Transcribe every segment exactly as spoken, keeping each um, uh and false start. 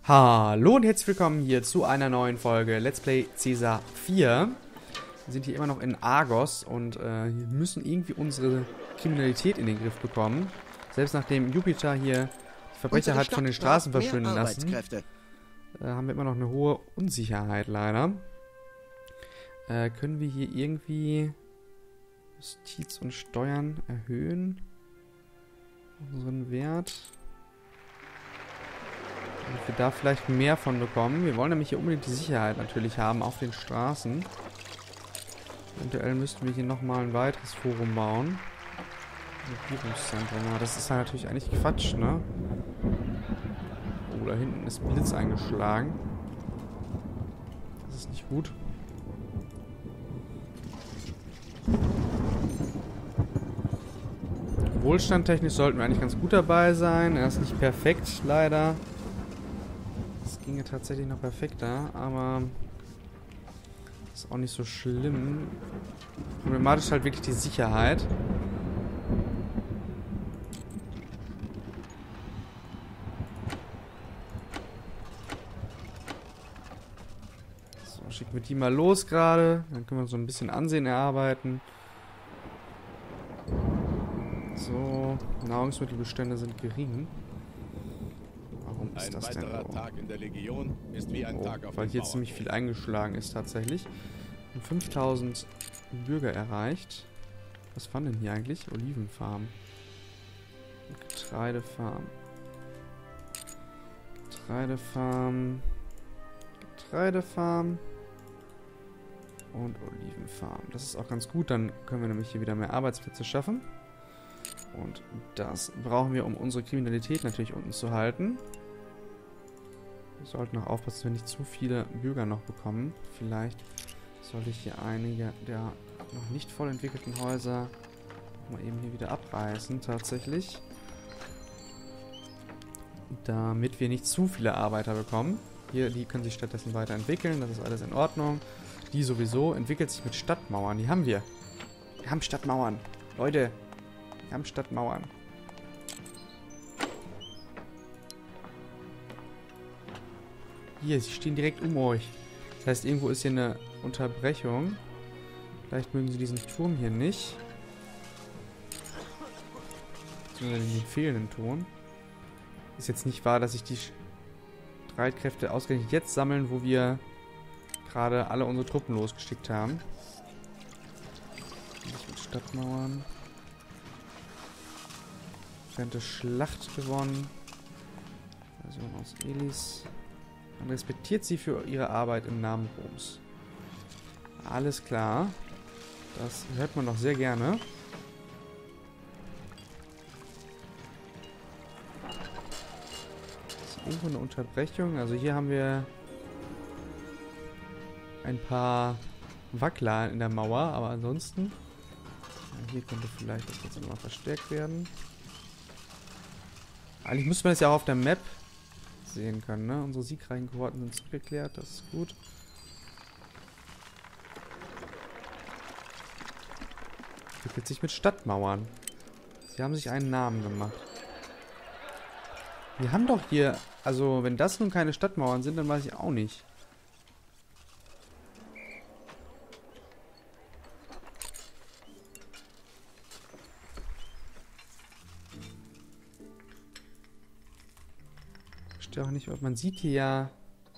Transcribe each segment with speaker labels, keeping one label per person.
Speaker 1: Hallo und herzlich willkommen hier zu einer neuen Folge Let's Play Caesar vier. Wir sind hier immer noch in Argos und äh, müssen irgendwie unsere Kriminalität in den Griff bekommen. Selbst nachdem Jupiter hier die Verbrecher hat von den Straßen verschwinden lassen, äh, haben wir immer noch eine hohe Unsicherheit leider. Äh, können wir hier irgendwie Justiz und Steuern erhöhen? Unseren Wert? Damit wir da vielleicht mehr von bekommen. Wir wollen nämlich hier unbedingt die Sicherheit natürlich haben auf den Straßen. Eventuell müssten wir hier nochmal ein weiteres Forum bauen. Regierungszentrum. Ja, das ist ja natürlich eigentlich Quatsch, ne? Oh, da hinten ist Blitz eingeschlagen. Das ist nicht gut. Wohlstandtechnisch sollten wir eigentlich ganz gut dabei sein. Er ist nicht perfekt, leider. Ginge tatsächlich noch perfekter, aber ist auch nicht so schlimm. Problematisch ist halt wirklich die Sicherheit. So, schicken wir die mal los gerade. Dann können wir so ein bisschen Ansehen erarbeiten. So, Nahrungsmittelbestände sind gering. Warum ist das denn so?
Speaker 2: Tag in der Legion ist wie ein
Speaker 1: Oh,
Speaker 2: Tag auf
Speaker 1: weil
Speaker 2: dem
Speaker 1: hier ziemlich viel eingeschlagen ist tatsächlich. Und fünftausend Bürger erreicht. Was waren denn hier eigentlich? Olivenfarm. Getreidefarm. Getreidefarm. Getreidefarm. Und Olivenfarm. Das ist auch ganz gut, dann können wir nämlich hier wieder mehr Arbeitsplätze schaffen. Und das brauchen wir, um unsere Kriminalität natürlich unten zu halten. Wir sollten auch aufpassen, dass wir nicht zu viele Bürger noch bekommen. Vielleicht sollte ich hier einige der noch nicht voll entwickelten Häuser mal eben hier wieder abreißen, tatsächlich. Damit wir nicht zu viele Arbeiter bekommen. Hier, die können sich stattdessen weiterentwickeln, das ist alles in Ordnung. Die sowieso entwickelt sich mit Stadtmauern, die haben wir. Wir haben Stadtmauern. Leute, wir haben Stadtmauern. Hier, sie stehen direkt um euch. Das heißt, irgendwo ist hier eine Unterbrechung. Vielleicht mögen sie diesen Turm hier nicht. Beziehungsweise den fehlenden Ton. Ist jetzt nicht wahr, dass sich die Streitkräfte ausgerechnet jetzt sammeln, wo wir gerade alle unsere Truppen losgeschickt haben. Nicht mit Stadtmauern. Trennte Schlacht gewonnen. Version aus Elis. Man respektiert sie für ihre Arbeit im Namen Roms. Alles klar. Das hört man doch sehr gerne. Das ist irgendwo eine Unterbrechung. Also hier haben wir ein paar Wackler in der Mauer, aber ansonsten... Ja, hier könnte vielleicht das jetzt nochmal verstärkt werden. Eigentlich müsste man das ja auch auf der Map sehen können, ne? Unsere siegreichen Kohorten sind zurückgeklärt, das ist gut. Entwickelt sich mit Stadtmauern. Sie haben sich einen Namen gemacht. Wir haben doch hier, also wenn das nun keine Stadtmauern sind, dann weiß ich auch nicht. Auch nicht, man sieht hier ja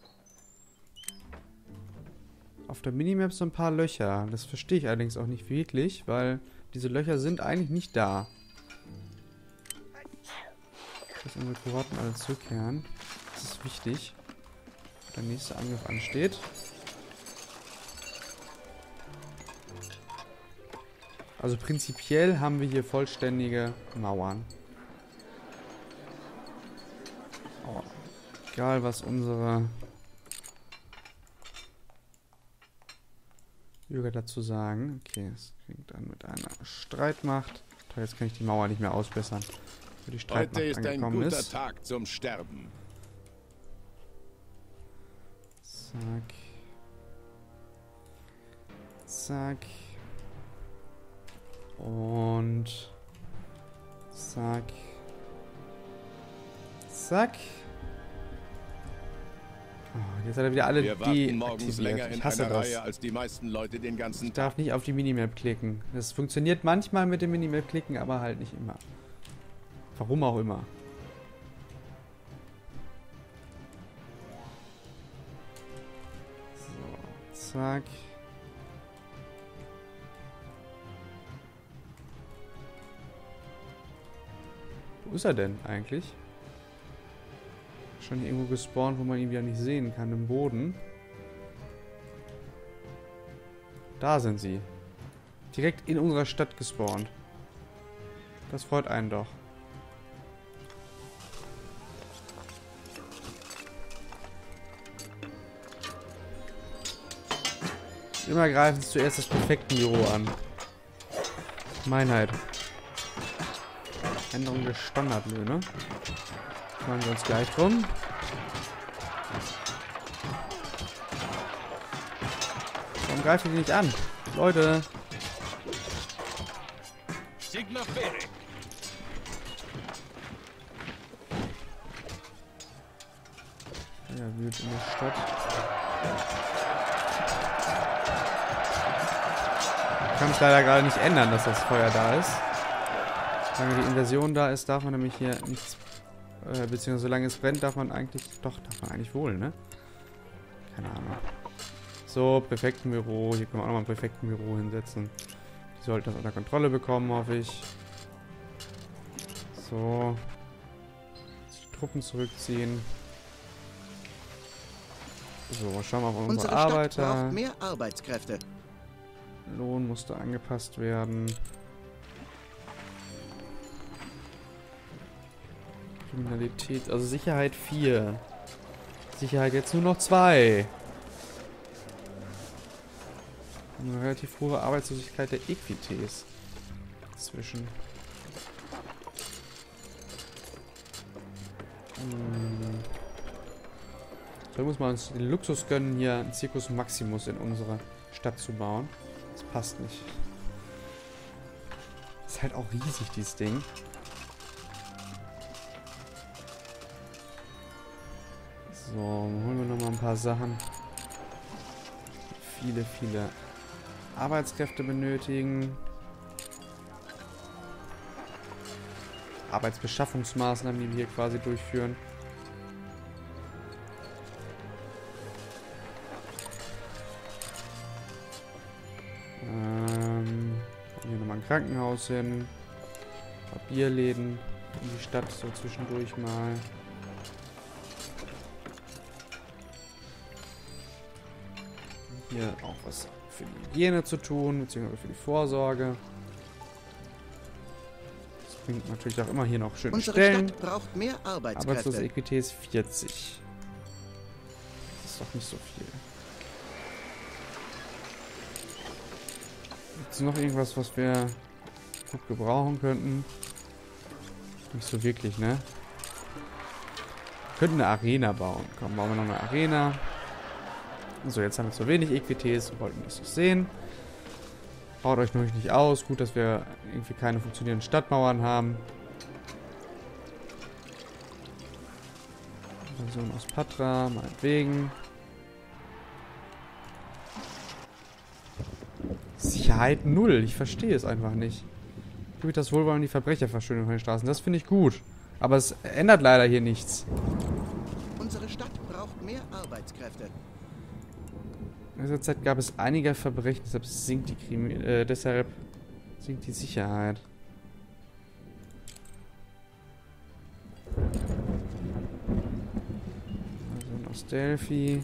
Speaker 1: auf der Minimap so ein paar Löcher. Das verstehe ich allerdings auch nicht wirklich, weil diese Löcher sind eigentlich nicht da. Dass unsere Kohorten alle zurückkehren. Das ist wichtig. Der nächste Angriff ansteht. Also prinzipiell haben wir hier vollständige Mauern. Oh. Egal, was unsere Bürger dazu sagen. Okay, es fängt an mit einer Streitmacht. Toll, jetzt kann ich die Mauer nicht mehr ausbessern, wo die Streitmacht
Speaker 2: Heute ist ein
Speaker 1: angekommen
Speaker 2: guter
Speaker 1: ist.
Speaker 2: Tag zum Sterben.
Speaker 1: Zack. Zack. Und zack. Zack. Jetzt hat er wieder alle
Speaker 2: Wir warten morgens länger
Speaker 1: deaktiviert.
Speaker 2: in
Speaker 1: Ich hasse
Speaker 2: einer
Speaker 1: das.
Speaker 2: Reihe als die meisten Leute den ganzen
Speaker 1: Ich
Speaker 2: Tag.
Speaker 1: darf nicht auf die Minimap klicken. Das funktioniert manchmal mit dem Minimap klicken, aber halt nicht immer. Warum auch immer. So, zack. Wo ist er denn eigentlich? Schon irgendwo gespawnt, wo man ihn wieder nicht sehen kann, im Boden. Da sind sie. Direkt in unserer Stadt gespawnt. Das freut einen doch. Immer greifen sie zuerst das Präfektenbüro an. Meinheit. Änderung der Standardlöhne. Kümmern wir uns gleich drum. Warum greifen die nicht an? Leute.
Speaker 2: Sigma Ferre.
Speaker 1: Ja, wühlt in der Stadt. Ich kann es leider gerade nicht ändern, dass das Feuer da ist. Solange die Inversion da ist, darf man nämlich hier nichts. Äh, beziehungsweise solange es brennt, darf man eigentlich. Doch, darf man eigentlich wohl, ne? Keine Ahnung. So, Präfektenbüro. Hier können wir auch nochmal ein Präfektenbüro hinsetzen. Die sollten das unter Kontrolle bekommen, hoffe ich. So. Die Truppen zurückziehen. So, schauen wir mal auf unsere, unsere Arbeiter.
Speaker 3: Stadt braucht mehr Arbeitskräfte.
Speaker 1: Lohn musste angepasst werden. Kriminalität, also Sicherheit vier. Sicherheit jetzt nur noch zwei. Eine relativ hohe Arbeitslosigkeit der Equites. Zwischen. Hm. So muss man uns den Luxus gönnen, hier einen Circus Maximus in unsere Stadt zu bauen. Das passt nicht. Das ist halt auch riesig, dieses Ding. So, holen wir nochmal ein paar Sachen. Viele, viele Arbeitskräfte benötigen. Arbeitsbeschaffungsmaßnahmen, die wir hier quasi durchführen. Ähm, hier nochmal ein Krankenhaus hin. Papierläden in die Stadt so zwischendurch mal. Hier auch was für die Hygiene zu tun, beziehungsweise für die Vorsorge. Das bringt natürlich auch immer hier noch schöne
Speaker 3: Unsere
Speaker 1: Stellen.
Speaker 3: Stadt braucht mehr Arbeitskräfte.
Speaker 1: Arbeitslose Equites vierzig. Das ist doch nicht so viel. Gibt es noch irgendwas, was wir gut gebrauchen könnten? Nicht so wirklich, ne? Wir könnten eine Arena bauen. Komm, bauen wir noch eine Arena. So, jetzt haben wir zu wenig Equites und wollten das so sehen. Baut euch nur nicht aus. Gut, dass wir irgendwie keine funktionierenden Stadtmauern haben. Version aus Patra, meinetwegen. Sicherheit null. Ich verstehe es einfach nicht. Durch das Wohlwollen die Verbrecherverschönerung von den Straßen. Das finde ich gut. Aber es ändert leider hier nichts.
Speaker 3: Unsere Stadt braucht mehr Arbeitskräfte.
Speaker 1: In dieser Zeit gab es einige Verbrechen, deshalb sinkt die Krimi äh, deshalb sinkt die Sicherheit. Also aus Delphi.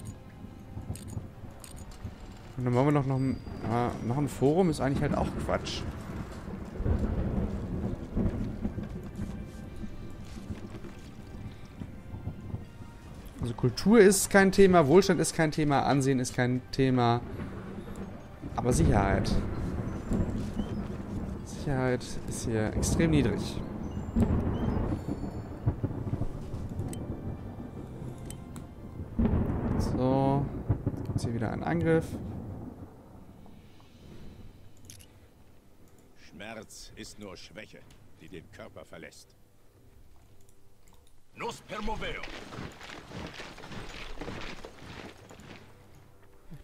Speaker 1: Und dann wollen wir noch, noch, äh, noch ein Forum, ist eigentlich halt auch Quatsch. Also Kultur ist kein Thema, Wohlstand ist kein Thema, Ansehen ist kein Thema. Aber Sicherheit. Sicherheit ist hier extrem niedrig. So. Jetzt hier wieder ein Angriff.
Speaker 2: Schmerz ist nur Schwäche, die den Körper verlässt.
Speaker 4: Nos permoveo.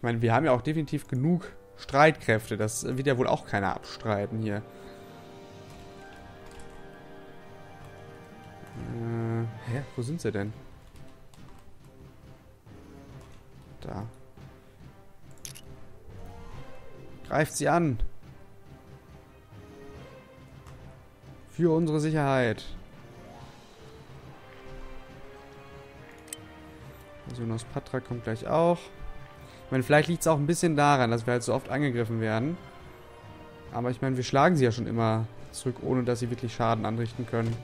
Speaker 1: meine, wir haben ja auch definitiv genug Streitkräfte. Das wird ja wohl auch keiner abstreiten hier. Äh, hä? Wo sind sie denn? Da. Greift sie an. Für unsere Sicherheit. Jonas Patra kommt gleich auch. Ich meine, vielleicht liegt es auch ein bisschen daran, dass wir halt so oft angegriffen werden. Aber ich meine, wir schlagen sie ja schon immer zurück, ohne dass sie wirklich Schaden anrichten können.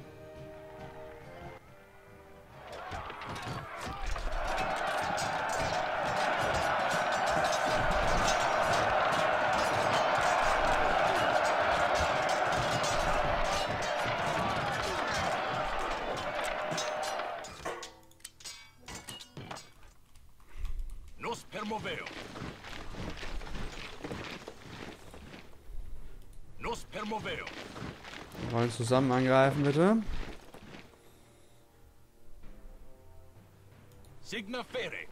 Speaker 2: Nos permoveo. Nos permoveo.
Speaker 1: Wir wollen zusammen angreifen, bitte.
Speaker 2: Signa fere.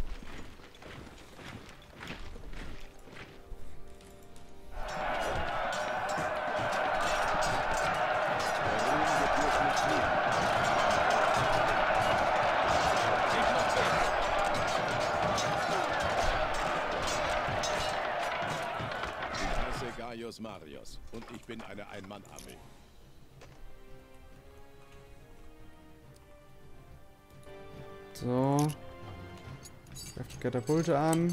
Speaker 2: Gaius Marius und ich bin eine Ein-Mann-Armee.
Speaker 1: So. Greift die Katapulte an.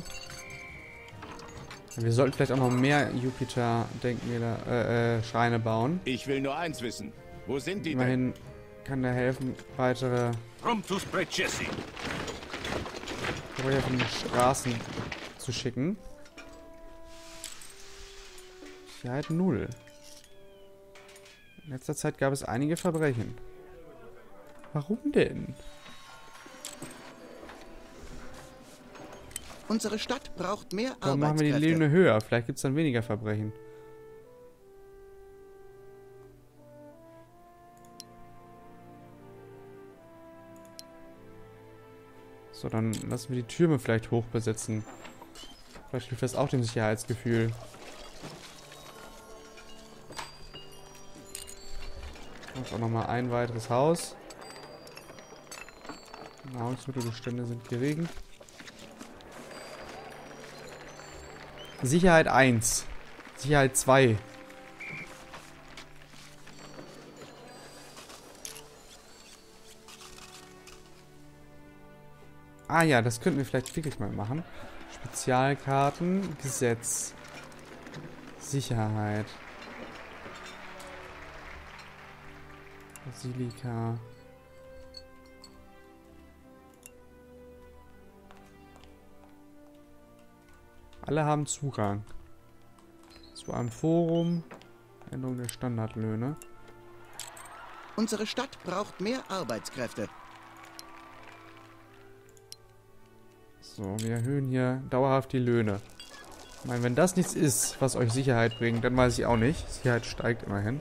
Speaker 1: Wir sollten vielleicht auch noch mehr Jupiter-Denkmäler, äh, äh, Schreine bauen.
Speaker 2: Ich will nur eins wissen. Wo sind die
Speaker 1: Immerhin
Speaker 2: denn?
Speaker 1: kann der helfen, weitere
Speaker 2: Promptus precessi.
Speaker 1: auf die Straßen zu schicken. Sicherheit null. In letzter Zeit gab es einige Verbrechen. Warum denn?
Speaker 3: Unsere Stadt braucht mehr
Speaker 1: Warum machen wir die
Speaker 3: Arbeitskräfte.
Speaker 1: Löhne höher? Vielleicht gibt es dann weniger Verbrechen. So, dann lassen wir die Türme vielleicht hoch besetzen. Vielleicht hilft das auch dem Sicherheitsgefühl. Und auch nochmal ein weiteres Haus. Nahrungsmittelbestände sind gering. Sicherheit eins. Sicherheit zwei. Ah ja, das könnten wir vielleicht wirklich mal machen. Spezialkarten, Gesetz. Sicherheit. Basilika. Alle haben Zugang zu einem Forum. Änderung der Standardlöhne.
Speaker 3: Unsere Stadt braucht mehr Arbeitskräfte.
Speaker 1: So, wir erhöhen hier dauerhaft die Löhne. Ich meine, wenn das nichts ist, was euch Sicherheit bringt, dann weiß ich auch nicht. Sicherheit steigt immerhin.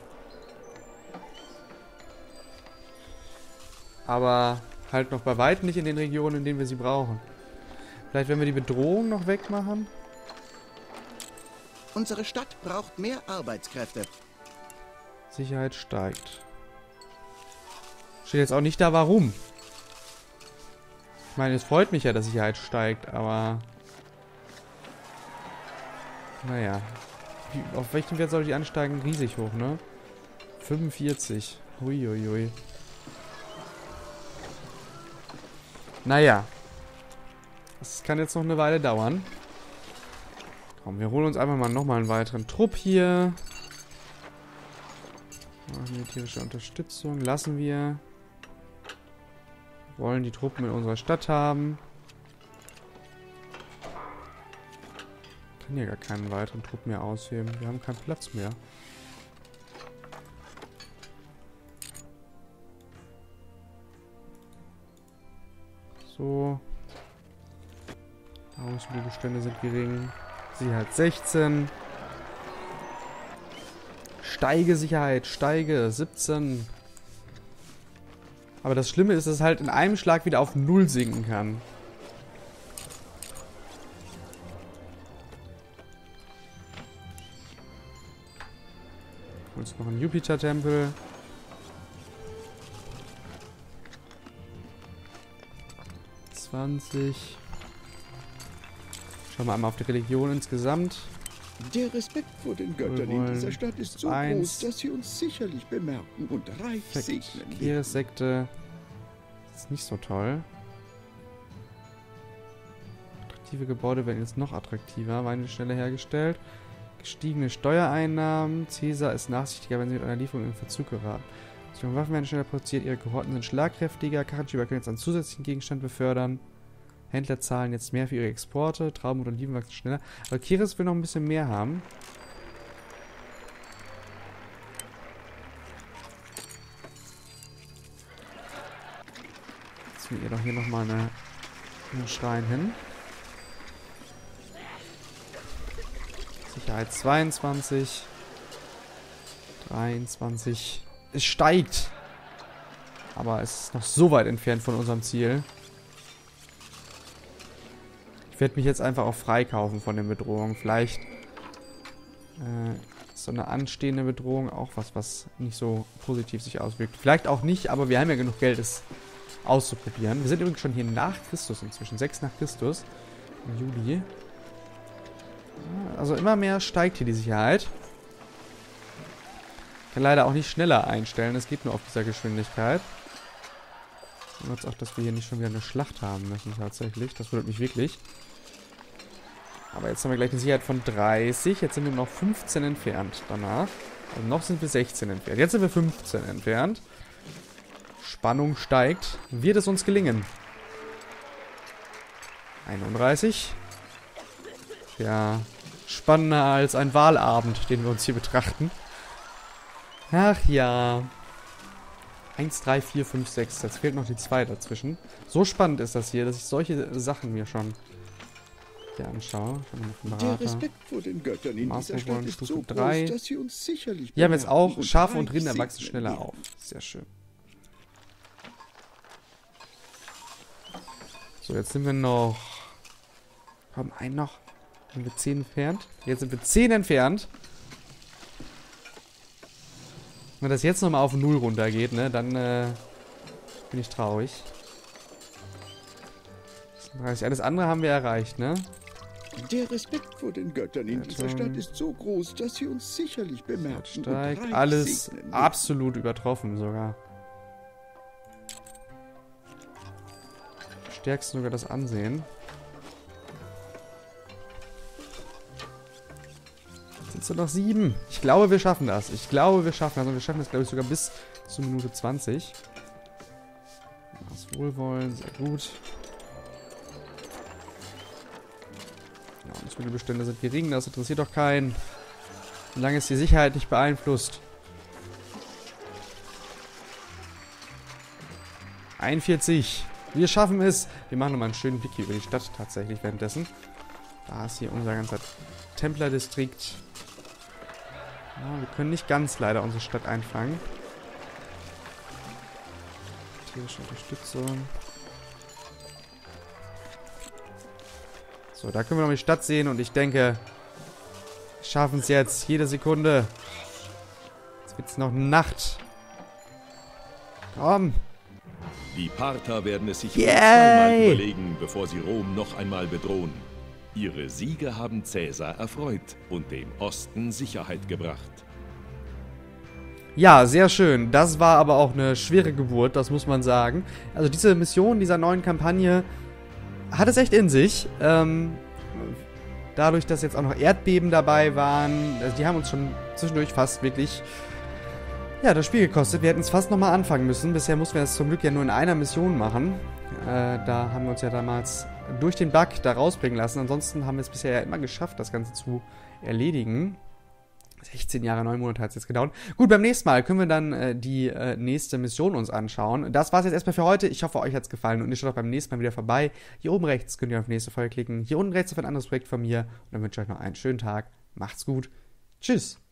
Speaker 1: Aber halt noch bei weitem nicht in den Regionen, in denen wir sie brauchen. Vielleicht, wenn wir die Bedrohung noch wegmachen.
Speaker 3: Unsere Stadt braucht mehr Arbeitskräfte.
Speaker 1: Sicherheit steigt. Steht jetzt auch nicht da, warum. Ich meine, es freut mich ja, dass Sicherheit steigt, aber... Naja. Wie, auf welchen Wert soll die ansteigen? Riesig hoch, ne? fünfundvierzig. Huiuiui. Naja. Das kann jetzt noch eine Weile dauern. Komm, wir holen uns einfach mal nochmal einen weiteren Trupp hier. Militärische Unterstützung lassen wir. Wir wollen die Truppen in unserer Stadt haben. Ich kann hier gar keinen weiteren Trupp mehr ausheben. Wir haben keinen Platz mehr. So. Nahrungsmittelbestände sind gering. Sicherheit sechzehn. Steige Sicherheit, steige siebzehn. Aber das Schlimme ist, dass es halt in einem Schlag wieder auf null sinken kann. uns noch einen Jupiter-Tempel. zwanzig. Schauen wir einmal auf die Religion insgesamt.
Speaker 3: Der Respekt vor den Göttern in dieser Stadt ist so
Speaker 1: eins.
Speaker 3: groß, dass sie uns sicherlich bemerken und reich segnen.
Speaker 1: Keres-Sekte ist nicht so toll. Attraktive Gebäude werden jetzt noch attraktiver. Weine schneller hergestellt. Gestiegene Steuereinnahmen. Caesar ist nachsichtiger, wenn sie mit einer Lieferung in Verzug geraten. Die Waffen werden schneller produziert, ihre Kohorten sind schlagkräftiger. Karrenschieber können jetzt einen zusätzlichen Gegenstand befördern. Händler zahlen jetzt mehr für ihre Exporte. Trauben und Oliven wachsen schneller. Aber Keres will noch ein bisschen mehr haben. Jetzt will ihr doch hier nochmal eine, einen Schrein hin. Sicherheit zweiundzwanzig. dreiundzwanzig. Es steigt. Aber es ist noch so weit entfernt von unserem Ziel. Ich werde mich jetzt einfach auch freikaufen von den Bedrohungen. Vielleicht äh, ist so eine anstehende Bedrohung auch was, was nicht so positiv sich auswirkt. Vielleicht auch nicht, aber wir haben ja genug Geld, es auszuprobieren. Wir sind übrigens schon hier nach Christus inzwischen. sechs nach Christus. Im Juli. Also immer mehr steigt hier die Sicherheit. Ich kann leider auch nicht schneller einstellen. Es geht nur auf dieser Geschwindigkeit. Und jetzt auch, dass wir hier nicht schon wieder eine Schlacht haben müssen tatsächlich. Das wundert mich wirklich. Aber jetzt haben wir gleich eine Sicherheit von dreißig. Jetzt sind wir noch fünfzehn entfernt danach. Also noch sind wir sechzehn entfernt. Jetzt sind wir fünfzehn entfernt. Spannung steigt. Wird es uns gelingen? einunddreißig. Ja, spannender als ein Wahlabend, den wir uns hier betrachten. Ach ja. eins, drei, vier, fünf, sechs. Jetzt fehlt noch die zwei dazwischen. So spannend ist das hier, dass ich solche Sachen mir schon hier anschaue.
Speaker 3: Der Respekt vor den Göttern in dieser Stadt ist so groß, dass sie uns sicherlich
Speaker 1: Hier haben wir jetzt auch Schafe und Rinder wachsen schneller auf. Sehr schön. So, jetzt sind wir noch... Komm, einen noch. Sind wir zehn entfernt? Jetzt sind wir zehn entfernt. Wenn das jetzt nochmal auf null runtergeht, ne, dann äh, bin ich traurig. Alles andere haben wir erreicht, ne?
Speaker 3: Der Respekt vor den Göttern in dieser Stadt ist so groß, dass sie uns sicherlich bemerken.
Speaker 1: Steigt alles absolut übertroffen sogar. Stärksten sogar das Ansehen. Jetzt sind noch sieben. Ich glaube, wir schaffen das. Ich glaube, wir schaffen das. Und wir schaffen das, glaube ich, sogar bis zur Minute zwanzig. Das Wohlwollen, sehr gut. Ja, Lebensmittelbestände sind gering, das interessiert doch keinen. Solange es die Sicherheit nicht beeinflusst. einundvierzig. Wir schaffen es. Wir machen nochmal einen schönen Blick hier über die Stadt tatsächlich währenddessen. Da ist hier unser ganzer Templerdistrikt. Ja, wir können nicht ganz leider unsere Stadt einfangen. Tierische Unterstützung. So, da können wir noch die Stadt sehen und ich denke, wir schaffen es jetzt. Jede Sekunde. Jetzt wird es noch Nacht. Komm.
Speaker 4: Die Parther werden es sich
Speaker 1: Yay!
Speaker 4: zweimal überlegen, bevor sie Rom noch einmal bedrohen. Ihre Siege haben Caesar erfreut und dem Osten Sicherheit gebracht.
Speaker 1: Ja, sehr schön. Das war aber auch eine schwere Geburt, das muss man sagen. Also diese Mission dieser neuen Kampagne hat es echt in sich. Ähm, dadurch, dass jetzt auch noch Erdbeben dabei waren, also die haben uns schon zwischendurch fast wirklich ja, das Spiel gekostet. Wir hätten es fast nochmal anfangen müssen. Bisher mussten wir das zum Glück ja nur in einer Mission machen. Äh, da haben wir uns ja damals durch den Bug da rausbringen lassen. Ansonsten haben wir es bisher ja immer geschafft, das Ganze zu erledigen. sechzehn Jahre, neun Monate hat es jetzt gedauert. Gut, beim nächsten Mal können wir dann äh, die äh, nächste Mission uns anschauen. Das war es jetzt erstmal für heute. Ich hoffe, euch hat es gefallen und ihr schaut auch beim nächsten Mal wieder vorbei. Hier oben rechts könnt ihr auf die nächste Folge klicken. Hier unten rechts auf ein anderes Projekt von mir. Und dann wünsche ich euch noch einen schönen Tag. Macht's gut. Tschüss.